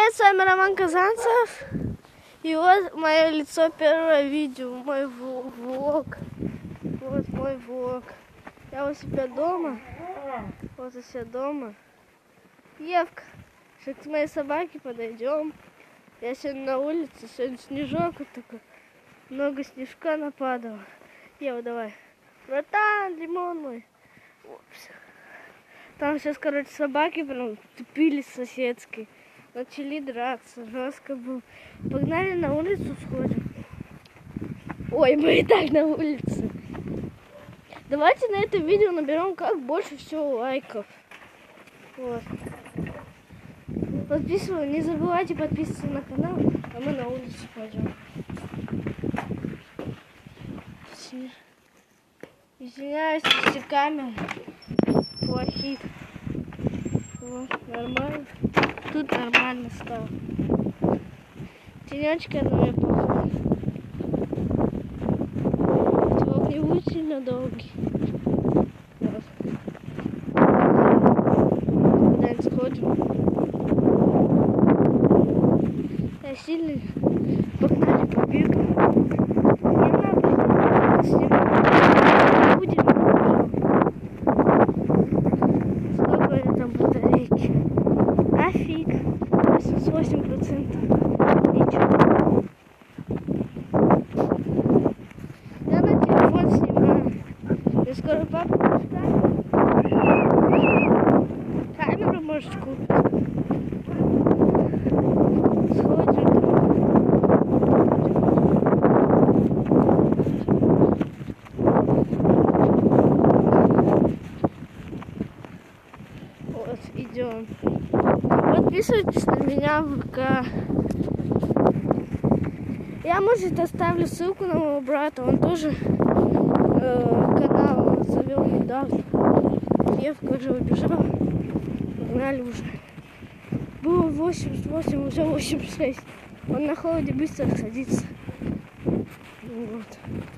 Привет, с вами Роман Казанцев. И вот мое лицо, первое видео, мой влог. Вот мой влог. Я у себя дома. Вот у себя дома. Евка, сейчас к моей собаке подойдем. Я сегодня на улице, сегодня снежок вот такой. Много снежка нападало. Ева, давай. Братан, лимон мой. Упс. Там сейчас, короче, собаки прям тупились соседские. Начали драться, жестко было. Погнали на улицу сходим. Ой, мы и так на улице. Давайте на это видео наберем как больше всего лайков. Вот. Подписывайтесь, не забывайте подписываться на канал, а мы на улицу пойдем. Извиняюсь, если камеры плохие. Вот, нормально. Тут нормально стало. Тенечка на меня похож. Тёк не будет сильно долгий. Вот. Куда-нибудь сходим. Я сильный. Погнали, побегаем. Не надо снимать. Будем. Сколько там батарейки? Афиг. 88%. Ничего. Я на телефон снимаю. Я скоро папа камеру может купить. Сходим. Вот, идем. Подписывайтесь на меня в ВК. Я, может, оставлю ссылку на моего брата. Он тоже канал завел недавно. Евка уже убежал. Погнали уже. Было 88, уже 86. Он на холоде быстро садится. Вот.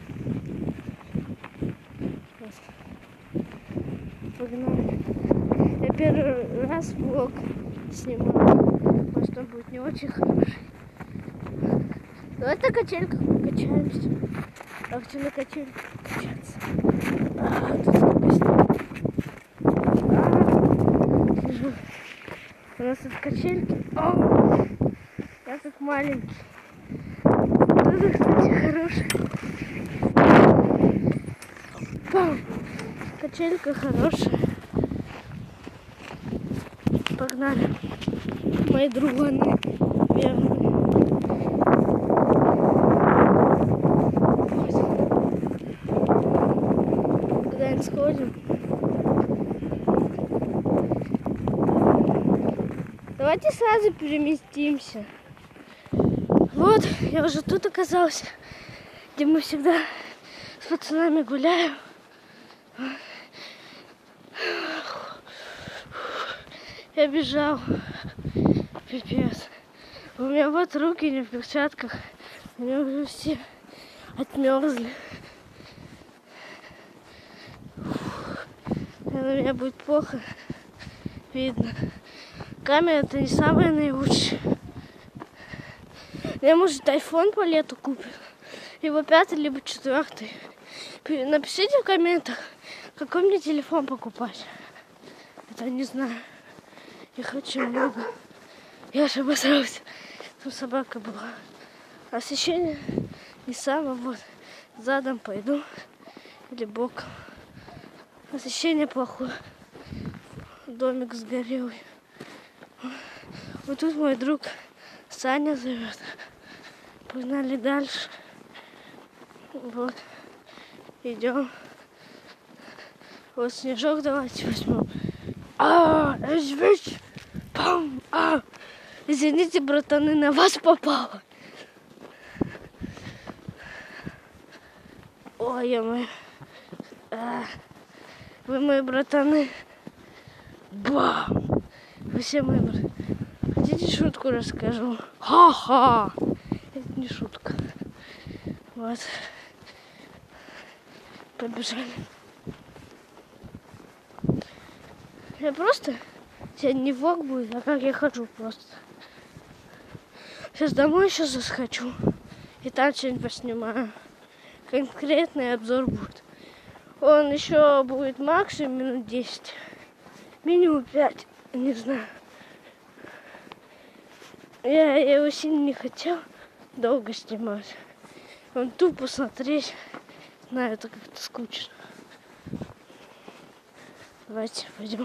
Погнали. Я первый раз влог снимаю. Может, он будет не очень хороший. Давай на качельках покачаемся. Я хочу на качельках покачаться. Тут сколько снега. Сижу. У нас тут качельки. Я тут маленький. Тут, кстати, хороший. Качелька хорошая. Погнали. Мои друганы верные. Куда-нибудь сходим. Давайте сразу переместимся. Вот, я уже тут оказался, где мы всегда с пацанами гуляем. Я бежал. Пипец. У меня вот руки не в перчатках. У меня уже все отмерзли. На меня будет плохо видно. Камера это не самая наилучшая. Я, может, iPhone по лету куплю. Либо 5-й, либо 4-й. Напишите в комментах, какой мне телефон покупать. Это не знаю. Их очень много. Я же обосрался. Там собака была. Освещение не самое. Вот. Задом пойду. Или боком. Освещение плохое. Домик сгорелый. Вот тут мой друг Саня живет. Погнали дальше. Вот. Идем. Вот снежок давайте возьмем. Пам! Извините, братаны, на вас попало. Ой, я-моё. Вы мои братаны. Бам! Вы все мои братаны. Хотите шутку расскажу? Ха-ха! Это не шутка. Вот. Побежали. Я просто... Сегодня не влог будет, а как я хожу просто. Сейчас домой еще заскочу. И там что-нибудь поснимаю. Конкретный обзор будет. Он еще будет максимум минут 10. Минимум 5. Не знаю. Я его сильно не хотел долго снимать. Он тупо смотреть. Знаю, это как-то скучно. Давайте пойдем.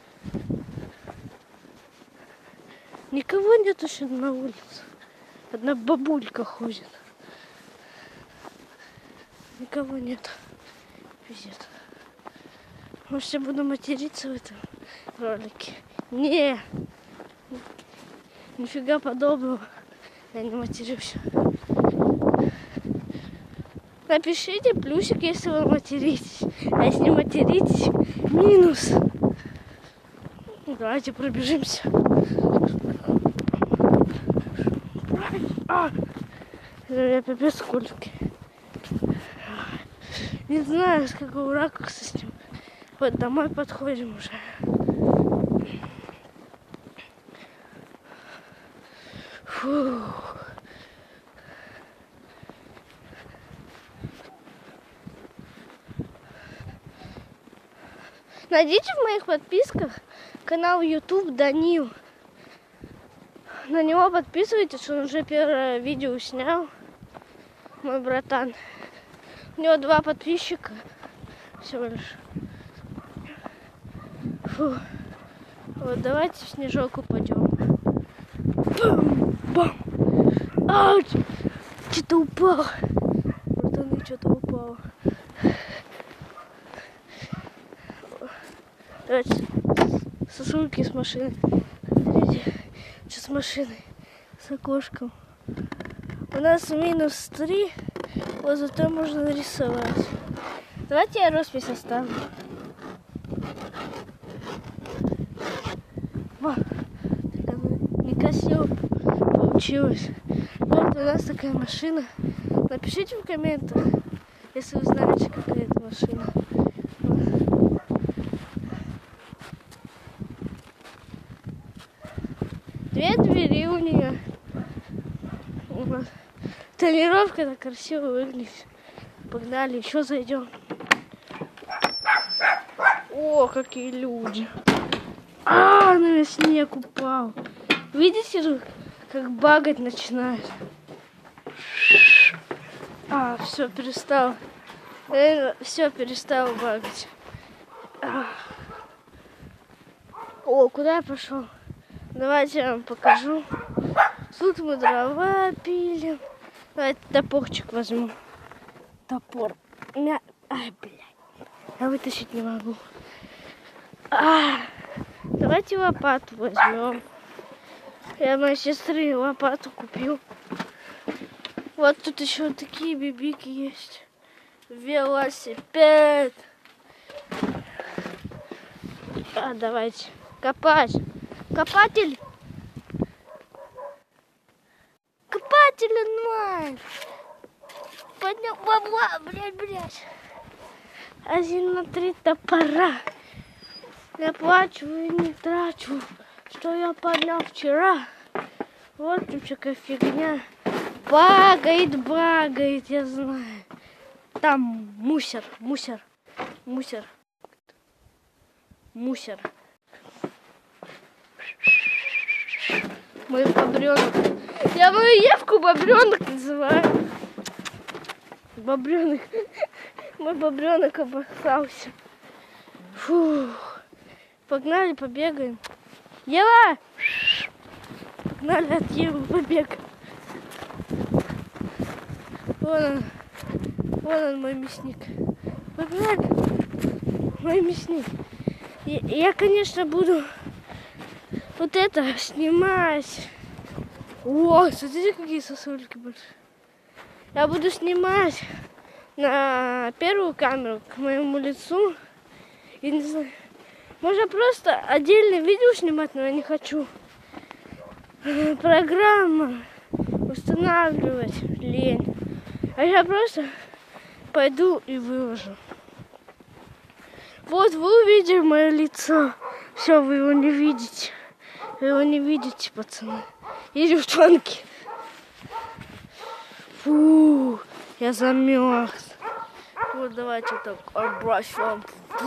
Никого нет еще на улице. Одна бабулька ходит. Никого нет. Пиздец. Может, я буду материться в этом ролике? Не. Нифига подобного. Я не матерюсь. Напишите плюсик, если вы материтесь. А если не материтесь, минус. Давайте пробежимся. Я пипец скользкий. Не знаю, с какого ракурса с ним. Вот домой подходим уже. Фух. Найдите в моих подписках канал YouTube Данил. На него подписывайтесь, он уже первое видео снял. Мой братан. У него 2 подписчика всего лишь. Фу. Вот давайте в снежок упадем. Бам! Ауч! Что-то упал. Братаны, что-то упало. Давайте сосульки с машины. Что с машиной? С окошком. У нас минус 3. Вот зато можно нарисовать. Давайте я роспись оставлю. Во. Некрасиво получилось. Вот у нас такая машина. Напишите в комментах, если вы знаете, какая это машина. Две двери у нее. Вот. Тонировка так красиво выглядит. Погнали, еще зайдем. О, какие люди. На снег упал. Видите, как багать начинает? Все, перестал. Все, перестал багать. О, куда я пошел? Давайте я вам покажу. Тут мы дрова пилим. Давайте топорчик возьму. Топор. Ай, блядь. Я вытащить не могу. Давайте лопату возьмем. Я моей сестры лопату купил. Вот тут еще такие бибики есть. Велосипед. Давайте. Копать. Копатель. Копатель онлайн. Поднял бабла, блядь. 1 на 3 топора. Я плачу и не трачу, что я поднял вчера. Вот тут какая фигня. Багает, я знаю. Там мусор. Мой бобренок. Я мою Евку бобренок называю. Бобренок. Мой бобренок обоссался. Фух. Погнали, побегаем. Ева! Погнали от Евы побегаем. Вон он мой мясник. Погнали. Мой мясник. Я, конечно, буду вот это снимать. О, смотрите, какие сосульки большие. Я буду снимать на первую камеру к моему лицу. И не знаю. Можно просто отдельное видео снимать, но я не хочу. Программа устанавливать лень. А я просто пойду и выложу. Вот вы увидели мое лицо. Все, вы его не видите. Вы его не видите, пацаны. И девчонки. Фу, я замерз. Вот давайте так обращаем.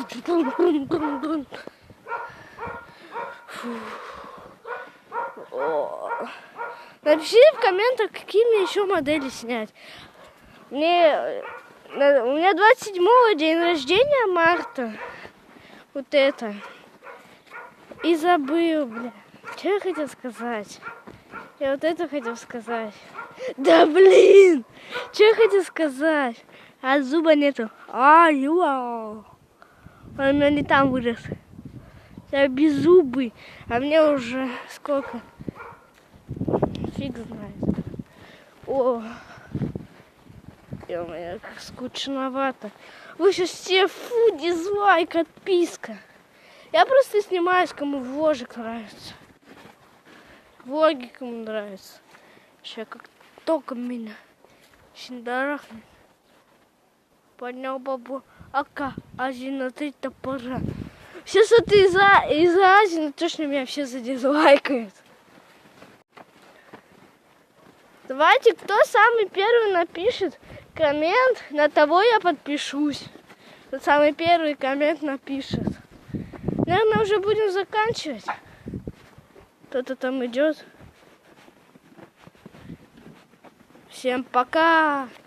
Напишите в комментах, какие мне еще модели снять. У меня 27-го день рождения марта. Вот это. И забыл, бля. Что я хотел сказать? Я вот это хотел сказать. Да блин! Что я хотел сказать? А зуба нету. Он у меня не там вырос. Я беззубый. А мне уже сколько? Фиг знает. О, ё-моё, как скучновато. Вы сейчас все, фу, дизлайк, отписка. Я просто снимаюсь, кому вложик нравится. Влоги кому нравится. Сейчас как током меня шиндарахнет. Поднял бабу. Ака, Азина, ты топора. Сейчас это из-за Азины точно меня все задизлайкают. Давайте, кто самый первый напишет коммент, на того я подпишусь. Кто самый первый коммент напишет. Наверное, уже будем заканчивать. Кто-то там идет. Всем пока!